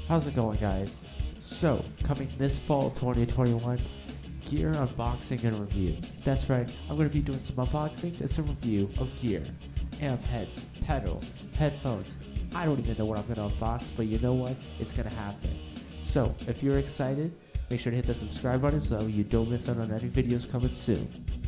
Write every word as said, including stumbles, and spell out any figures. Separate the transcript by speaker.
Speaker 1: How's it going, guys? So, coming this fall twenty twenty-one, gear unboxing and review. That's right, I'm going to be doing some unboxings and some review of gear. Amp heads, pedals, headphones. I don't even know what I'm going to unbox, but you know what? It's going to happen. So, if you're excited, make sure to hit the subscribe button so you don't miss out on any videos coming soon.